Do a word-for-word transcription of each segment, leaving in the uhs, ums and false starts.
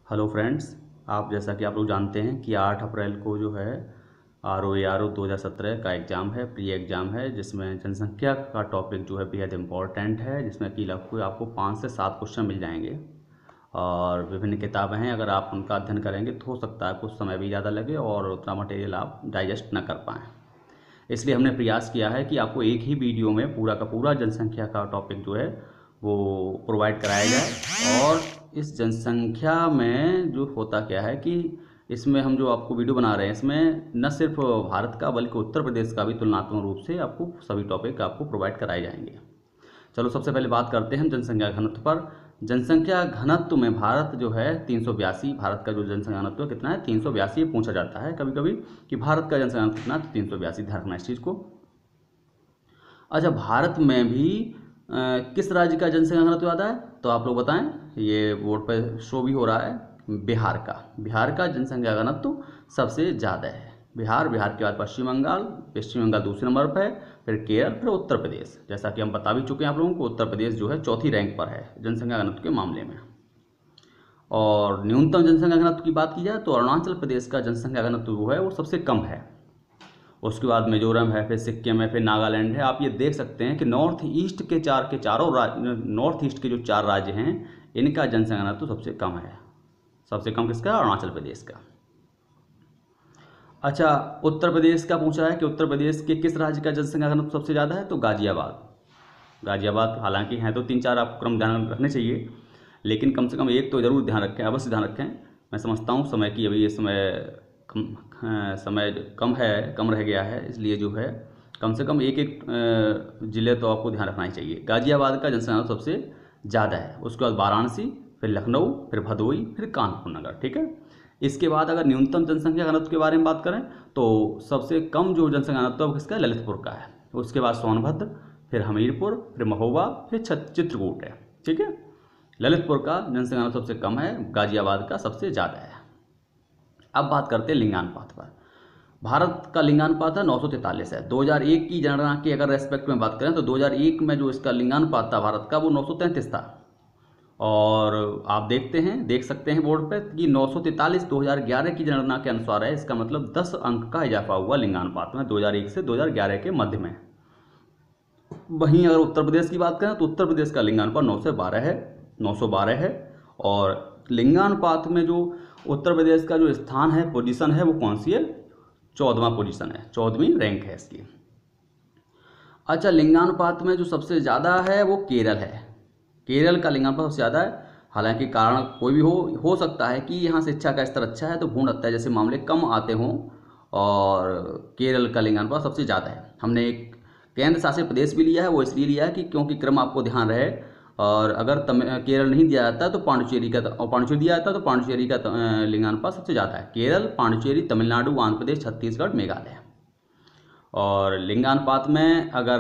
Hello friends, आप जैसा कि आप लोग जानते हैं कि आठ अप्रैल को जो है R O A R O दो हज़ार सत्रह का एग्ज़ाम है, प्री एग्ज़ाम है, जिसमें जनसंख्या का टॉपिक जो है बेहद इम्पॉर्टेंट है, जिसमें कि लगभग आपको पाँच से सात क्वेश्चन मिल जाएंगे और विभिन्न किताबें हैं। अगर आप उनका अध्ययन करेंगे तो हो सकता है कुछ समय भी ज़्यादा लगे और उतना मटेरियल आप डाइजेस्ट न कर पाएँ। इसलिए हमने प्रयास किया है कि आपको एक ही वीडियो में पूरा का पूरा जनसंख्या का टॉपिक जो है वो प्रोवाइड कराया जाए। और इस जनसंख्या में जो होता क्या है कि इसमें हम जो आपको वीडियो बना रहे हैं, इसमें न सिर्फ भारत का बल्कि उत्तर प्रदेश का भी तुलनात्मक रूप से आपको सभी टॉपिक आपको प्रोवाइड कराए जाएंगे। चलो सबसे पहले बात करते हैं जनसंख्या घनत्व पर। जनसंख्या घनत्व में भारत जो है तीन सौ बयासी, भारत का जो जनसंख्या घनत्व कितना है तीन सौ बयासी पूछा जाता है कभी कभी कि भारत का जनसंख्या घनत्व कितना, तो तीन सौ बयासी, ध्यान रखना इस चीज़ को। अच्छा, भारत में भी आ, किस राज्य का जनसंख्या घनत्व ज़्यादा है, तो आप लोग बताएं। ये बोर्ड पर शो भी हो रहा है, बिहार का बिहार का जनसंख्या घनत्व सबसे ज़्यादा है। बिहार बिहार के बाद पश्चिम बंगाल, पश्चिम बंगाल दूसरे नंबर पर है, फिर केरल, फिर उत्तर प्रदेश। जैसा कि हम बता भी चुके हैं आप लोगों को, उत्तर प्रदेश जो है चौथी रैंक पर है जनसंख्या घनत्व के मामले में। और न्यूनतम जनसंख्या घनत्व की बात की जाए तो अरुणाचल प्रदेश का जनसंख्या घनत्व जो है वो सबसे कम है। उसके बाद मिजोरम है, फिर सिक्किम है, फिर नागालैंड है। आप ये देख सकते हैं कि नॉर्थ ईस्ट के चार के चारों राज्य, नॉर्थ ईस्ट के जो चार राज्य हैं इनका जनसंख्या घनत्व तो सबसे कम है। सबसे कम किसका? अरुणाचल प्रदेश का। अच्छा, उत्तर प्रदेश का पूछा है कि उत्तर प्रदेश के किस राज्य का जनसंख्या घनत्व सबसे ज़्यादा है, तो गाजियाबाद। गाजियाबाद, हालांकि हैं तो तीन चार, आपको क्रम ध्यान रखने चाहिए, लेकिन कम से कम एक तो ज़रूर ध्यान रखें, अवश्य ध्यान रखें। मैं समझता हूँ समय की अभी ये समय कम समय कम है, कम रह गया है, इसलिए जो है कम से कम एक एक ज़िले तो आपको ध्यान रखना ही चाहिए। गाजियाबाद का जनसंख्या सबसे ज़्यादा है, उसके बाद वाराणसी, फिर लखनऊ, फिर भदोई, फिर कानपुर नगर। ठीक है। इसके बाद अगर न्यूनतम जनसंख्या घनत्व के बारे में बात करें तो सबसे कम जो जनसंख्या घनत्व किसका है, ललितपुर का है। उसके बाद सोनभद्र, फिर हमीरपुर, फिर महोबा, फिर चित्रकूट है। ठीक है। ललितपुर का जनसंख्या घनत्व सबसे कम है, गाजियाबाद का सबसे ज़्यादा है। अब बात करते हैं लिंगानुपात पर। भारत का लिंगानुपात है नौ सौ तैंतालीस है। दो हज़ार एक की जनगणना की अगर रेस्पेक्ट में बात करें तो दो हज़ार एक में जो इसका लिंगानुपात था भारत का वो नौ सौ तैंतीस था। और आप देखते हैं देख सकते हैं बोर्ड पे कि नौ सौ तैंतालीस दो हज़ार ग्यारह की जनगणना के अनुसार है। इसका मतलब दस अंक का इजाफा हुआ लिंगानुपात में दो हज़ार एक से दो हज़ार ग्यारह के मध्य में। वहीं अगर उत्तर प्रदेश की बात करें तो उत्तर प्रदेश का लिंगानुपात नौ सौ बारह है नौ सौ बारह है। और लिंगानुपात में जो उत्तर प्रदेश का जो स्थान है, पोजीशन है, वो कौन सी है? चौदहवां पोजीशन है, चौदहवीं रैंक है इसकी। अच्छा, लिंगानुपात में जो सबसे ज़्यादा है वो केरल है। केरल का लिंगानुपात सबसे ज़्यादा है। हालांकि कारण कोई भी हो हो सकता है कि यहाँ शिक्षा का स्तर अच्छा है तो भ्रूण हत्या जैसे मामले कम आते हों, और केरल का लिंगानुपात सबसे ज़्यादा है। हमने एक केंद्र शासित प्रदेश भी लिया है, वो इसलिए लिया है कि क्योंकि क्रम आपको ध्यान रहे। और अगर तम केरल नहीं दिया जाता तो पांडुचेरी का, और पांडुचेरी दिया जाता तो पांडुचेरी का लिंगानुपात सबसे ज़्यादा है। केरल, पांडुचेरी, तमिलनाडु, आंध्र प्रदेश, छत्तीसगढ़, मेघालय। और लिंगानुपात में अगर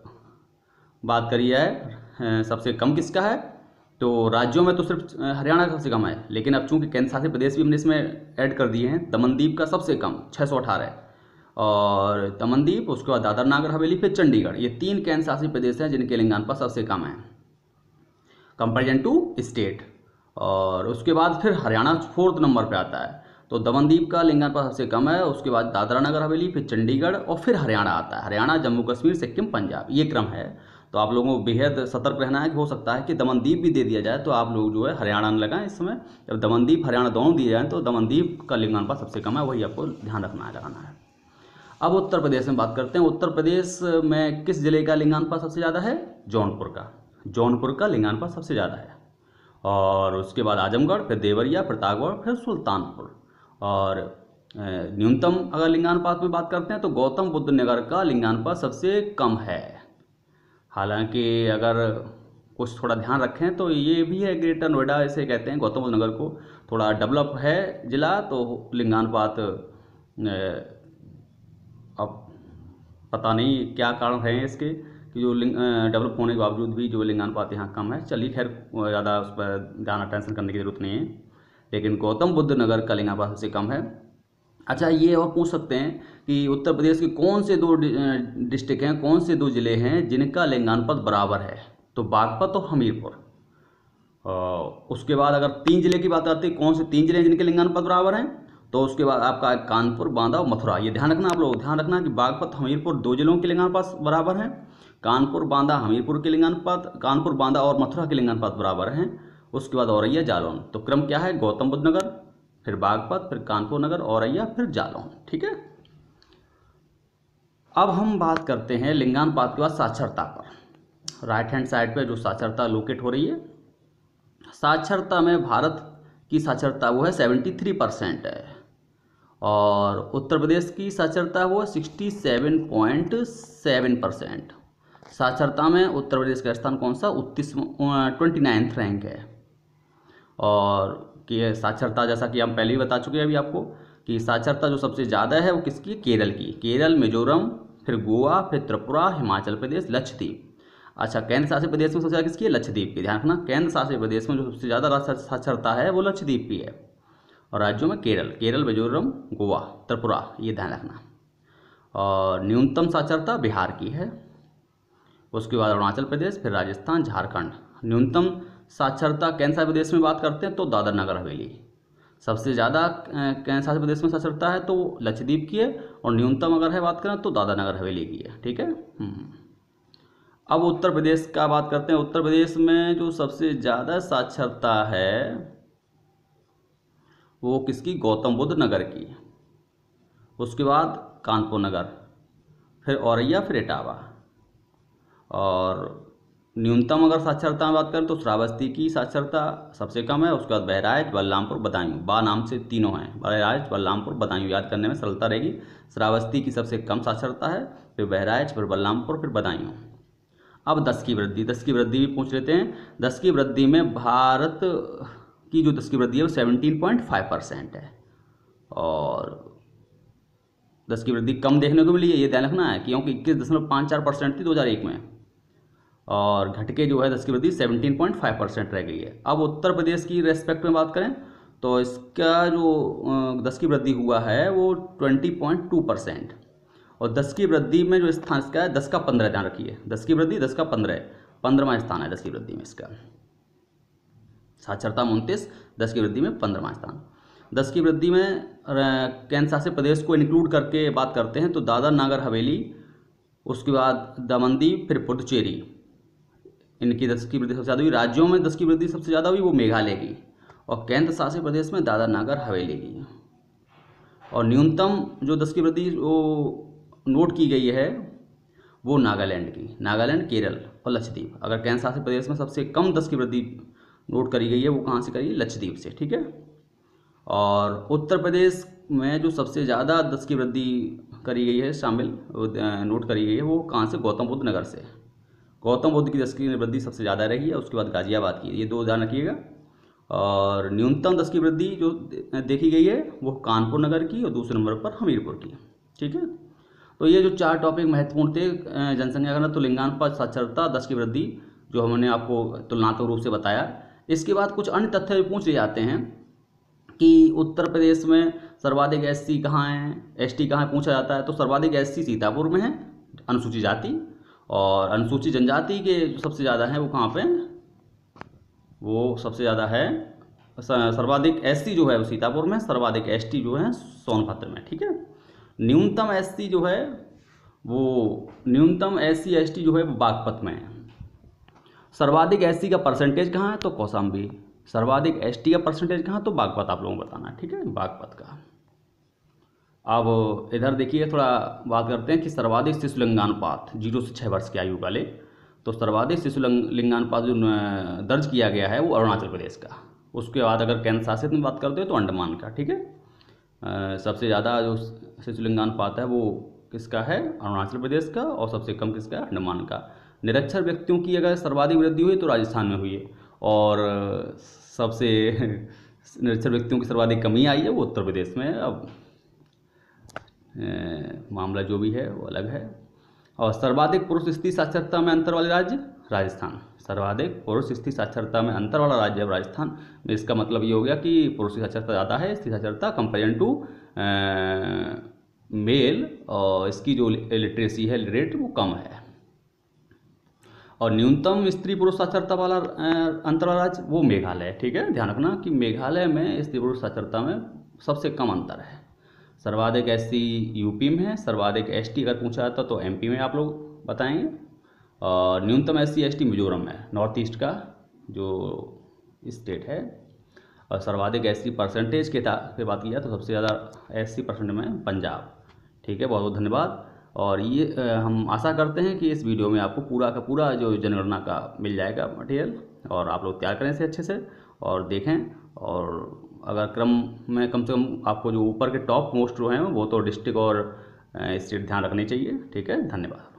बात करी जाए सबसे कम किसका है, तो राज्यों में तो सिर्फ हरियाणा का सबसे कम है, लेकिन अब चूंकि केंद्र शासित प्रदेश भी हमने इसमें ऐड कर दिए हैं। दमनदीप का सबसे कम छः सौ अठारह, और दमनदीप, उसके बाद दादर नागर हवेली, फिर चंडीगढ़, ये तीन केंद्र शासित प्रदेश हैं जिनके लिंगानुपात सबसे कम है कंपेरिजन टू स्टेट। और उसके बाद फिर हरियाणा फोर्थ नंबर पे आता है। तो दमनदीप का लिंगानुपात सबसे कम है, उसके बाद दादरा नगर हवेली, फिर चंडीगढ़, और फिर हरियाणा आता है। हरियाणा, जम्मू कश्मीर, सिक्किम, पंजाब, ये क्रम है। तो आप लोगों को बेहद सतर्क रहना है कि हो सकता है कि दमनदीप भी दे दिया जाए तो आप लोग जो है हरियाणा न लगाएं। इस समय जब दमनदीप हरियाणा दोनों दिए जाएँ तो दमनदीप का लिंगानुपात सबसे कम है, वही आपको ध्यान रखना है, लगाना है। अब उत्तर प्रदेश में बात करते हैं। उत्तर प्रदेश में किस जिले का लिंगानुपात सबसे ज़्यादा है? जौनपुर का। जौनपुर का लिंगानुपात सबसे ज़्यादा है। और उसके बाद आजमगढ़, फिर देवरिया, प्रतापगढ़, फिर सुल्तानपुर। और न्यूनतम अगर लिंगानुपात में बात करते हैं तो गौतम बुद्ध नगर का लिंगानुपात सबसे कम है। हालांकि अगर कुछ थोड़ा ध्यान रखें तो ये भी है, ग्रेटर नोएडा इसे कहते हैं, गौतम बुद्ध नगर को थोड़ा डेवलप है जिला, तो लिंगानुपात अब पता नहीं क्या कारण है इसके कि जो लिंग डेवलप होने के बावजूद भी जो लिंगानुपात यहाँ कम है। चलिए खैर, ज़्यादा उस पर ध्यान अटेंशन करने की ज़रूरत नहीं है, लेकिन गौतम बुद्ध नगर का लिंगानुपात सबसे कम है। अच्छा, ये और पूछ सकते हैं कि उत्तर प्रदेश के कौन से दो डिस्ट्रिक्ट हैं, कौन से दो ज़िले हैं जिनका लिंगानुपात बराबर है, तो बागपत और हमीरपुर। उसके बाद अगर तीन जिले की बात आती है, कौन से तीन जिले जिनके लिंगानुपात बराबर हैं, तो उसके बाद आपका कानपुर, बांदा और मथुरा। ये ध्यान रखना, आप लोग ध्यान रखना कि बागपत, हमीरपुर दो जिलों के लिंगानुपात बराबर हैं। कानपुर, बांदा, हमीरपुर के लिंगानुपात, कानपुर, बांदा और मथुरा के लिंगानुपात बराबर हैं। उसके बाद औरैया, जालौन। तो क्रम क्या है? गौतम बुद्ध नगर, फिर बागपत, फिर कानपुर नगर, औरैया, फिर जालौन। ठीक है। अब हम बात करते हैं लिंगानुपात के बाद साक्षरता पर। राइट हैंड साइड पे जो साक्षरता लोकेट हो रही है, साक्षरता में भारत की साक्षरता वो है सेवेंटी थ्री परसेंट है, और उत्तर प्रदेश की साक्षरता वो है sixty seven point seven percent. साक्षरता में उत्तर प्रदेश का स्थान कौन सा? उत्तीस ट्वेंटी नाइन्थ रैंक है। और कि साक्षरता, जैसा कि हम पहले ही बता चुके हैं अभी आपको, कि साक्षरता जो सबसे ज़्यादा है वो किसकी? केरल की। केरल, मिजोरम, फिर गोवा, फिर त्रिपुरा, हिमाचल प्रदेश, लक्षद्वीप। अच्छा, केंद्र शासित प्रदेश में सबसे ज़्यादा किसकी है? लक्षद्वीप की। ध्यान रखना, केंद्र शासित प्रदेश में जो सबसे ज़्यादा साक्षरता है वो लक्षद्वीप की है, और राज्यों में केरल, केरल, मिजोरम, गोवा, त्रिपुरा, ये ध्यान रखना। और न्यूनतम साक्षरता बिहार की है, उसके बाद अरुणाचल प्रदेश, फिर राजस्थान, झारखंड। न्यूनतम साक्षरता केंद्र शासित प्रदेश में बात करते हैं तो दादर नगर हवेली। सबसे ज़्यादा केंद्र शासित प्रदेश में साक्षरता है तो लक्षद्वीप की है, और न्यूनतम अगर है बात करें तो दादर नगर हवेली की है। ठीक है। अब उत्तर प्रदेश का बात करते हैं। उत्तर प्रदेश में जो सबसे ज़्यादा साक्षरता है वो किसकी? गौतम बुद्ध नगर की। उसके बाद कानपुर नगर, फिर औरैया, फिर इटावा। और न्यूनतम अगर साक्षरता में बात करें तो श्रावस्ती की साक्षरता सबसे कम है। उसके बाद बहराइच, बलरामपुर, बदायूं। बा नाम से तीनों हैं, बहराइच, बलरामपुर, बदायूं, याद करने में सरलता रहेगी। श्रावस्ती की सबसे कम साक्षरता है, फिर बहराइच, फिर बलरामपुर, फिर बदायूं। अब दस की वृद्धि, दस की वृद्धि भी पूछ लेते हैं। दस की वृद्धि में भारत की जो दस की वृद्धि है वो सेवनटीन पॉइंट फाइव परसेंट है, और दस की वृद्धि कम देखने को मिली है, ये ध्यान रखना है, क्योंकि इक्कीस दशमलव पाँच चार परसेंट थी दो हज़ार एक में, और घट के जो है दस की वृद्धि सेवनटीन पॉइंट फाइव परसेंट रह गई है। अब उत्तर प्रदेश की रेस्पेक्ट में बात करें तो इसका जो दस की वृद्धि हुआ है वो ट्वेंटी पॉइंट टू परसेंट, और दस की वृद्धि में जो स्थान इसका है दस का पंद्रह, ध्यान रखिए, दस की वृद्धि दस का पंद्रह, पंद्रहवां स्थान है दस की वृद्धि में इसका। साक्षरता में उनतीस, दस की वृद्धि में पंद्रहवां स्थान। दस की वृद्धि में केंद्र शासित प्रदेश को इंक्लूड करके बात करते हैं तो दादर नागर हवेली, उसके बाद दमन दीव, फिर पुडुचेरी, इनकी दस की वृद्धि सबसे ज़्यादा हुई। राज्यों में दस की वृद्धि सबसे ज़्यादा हुई वो मेघालय की, और केंद्र शासित प्रदेश में दादर नागर हवेली की। और न्यूनतम जो दस की वृद्धि वो नोट की गई है वो नागालैंड की, नागालैंड, केरल और लक्षद्वीप। अगर केंद्र शासित प्रदेश में सबसे कम दस की वृद्धि नोट करी गई है वो कहाँ से करी? लक्षद्वीप से। ठीक है। और उत्तर प्रदेश में जो सबसे ज़्यादा दस की वृद्धि करी गई है, शामिल नोट करी गई है, वो कहाँ से? गौतम बुद्ध नगर से। गौतम बुद्ध की दस की वृद्धि सबसे ज़्यादा रही है, उसके बाद गाजियाबाद की, ये दो ध्यान रखिएगा। और न्यूनतम दस की वृद्धि जो देखी गई है वो कानपुर नगर की, और दूसरे नंबर पर हमीरपुर की। ठीक है। तो ये जो चार टॉपिक महत्वपूर्ण थे जनसंख्या गणना, तो लिंगानुपात, साक्षरता, दस की वृद्धि, जो हमने आपको तुलनात्मक रूप से बताया। इसके बाद कुछ अन्य तथ्य भी पूछ लिए जाते हैं कि उत्तर प्रदेश में सर्वाधिक एस सी कहाँ हैं, एस टी कहाँ है, पूछा जाता है। तो सर्वाधिक एस सी सीतापुर में है, अनुसूचित जाति, और अनुसूचित जनजाति के जो सबसे ज़्यादा हैं वो कहाँ पे? वो सबसे ज़्यादा है, सर्वाधिक एस सी जो है वो सीतापुर में, सर्वाधिक एस टी जो है सोनभद्र में। ठीक है। न्यूनतम एस सी जो है वो न्यूनतम एस सी एस टी जो है वो बागपत में है। सर्वाधिक एस सी का परसेंटेज कहाँ है? तो कौशाम्बी। सर्वाधिक एस टी का परसेंटेज कहाँ? तो बागपत, आप लोगों को बताना है। ठीक है, बागपत का। अब इधर देखिए, थोड़ा बात करते हैं कि सर्वाधिक शिशु लिंगानुपात जीरो से छः वर्ष की आयु वाले, तो सर्वाधिक शिशु लिंगानुपात जो दर्ज किया गया है वो अरुणाचल प्रदेश का। उसके बाद अगर केंद्र शासित में बात करते हो तो अंडमान का। ठीक है। सबसे ज़्यादा जो शिशु लिंगानुपात है वो किसका है? अरुणाचल प्रदेश का, और सबसे कम किसका है? अंडमान का। निरक्षर व्यक्तियों की अगर सर्वाधिक वृद्धि हुई तो राजस्थान में हुई है, और सबसे निरक्षर व्यक्तियों की सर्वाधिक कमी आई है वो उत्तर प्रदेश में। अब ए, मामला जो भी है वो अलग है। और सर्वाधिक पुरुष स्त्री साक्षरता में अंतर वाले राज्य? राजस्थान। सर्वाधिक पुरुष स्त्री साक्षरता में अंतर वाला राज्य है राजस्थान। इसका मतलब ये हो गया कि पुरुष की साक्षरता ज़्यादा है, स्त्री साक्षरता कंपेरिजन टू मेल, और इसकी जो लिटरेसी है रेट वो कम है। और न्यूनतम स्त्री पुरुष साक्षरता वाला अ, अंतर वाला राज्य वो मेघालय है। ठीक है, ध्यान रखना कि मेघालय में स्त्री पुरुष साक्षरता में सबसे कम अंतर है। सर्वाधिक एस सी यूपी में है, सर्वाधिक एस टी अगर पूछा जाता तो एमपी में आप लोग बताएंगे, और न्यूनतम S C S T Mizoram में, नॉर्थ ईस्ट का जो स्टेट है। और सर्वाधिक एस सी परसेंटेज के पे बात की जाए तो सबसे ज़्यादा एस सी परसेंट में पंजाब। ठीक है, बहुत बहुत धन्यवाद। और ये अ, हम आशा करते हैं कि इस वीडियो में आपको पूरा का पूरा जो जनगणना का मिल जाएगा मटेरियल, और आप लोग तैयार करें इसे अच्छे से और देखें। और अगर क्रम में कम से कम आपको जो ऊपर के टॉप मोस्ट जो हैं वो तो डिस्ट्रिक्ट और स्टेट ध्यान रखने चाहिए। ठीक है, धन्यवाद।